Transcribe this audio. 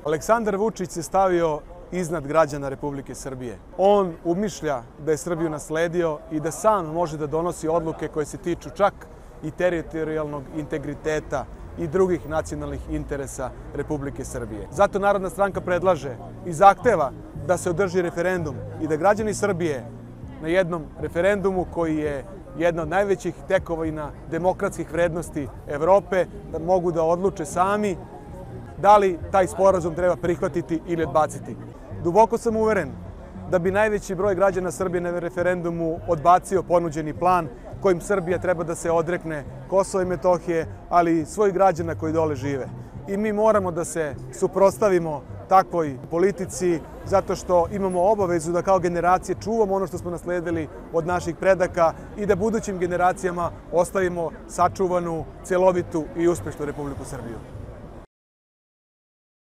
Aleksandar Vučić se stavio iznad građana Republike Srbije. On umišlja da je Srbiju nasledio i da sam može da donosi odluke koje se tiču čak i teritorijalnog integriteta i drugih nacionalnih interesa Republike Srbije. Zato Narodna stranka predlaže i zahteva da se održi referendum i da građani Srbije na jednom referendumu koji je jedna od najvećih tekovina demokratskih vrednosti Evrope, da mogu da odluče sami da li taj sporazum treba prihvatiti ili odbaciti. Duboko sam uveren da bi najveći broj građana Srbije na referendumu odbacio ponuđeni plan kojim Srbija treba da se odrekne Kosova i Metohije, ali i svojih građana koji dole žive. I mi moramo da se suprotstavimo takvoj politici zato što imamo obavezu da kao generacije čuvamo ono što smo nasledili od naših predaka i da budućim generacijama ostavimo sačuvanu, celovitu i uspešnu Republiku Srbiju.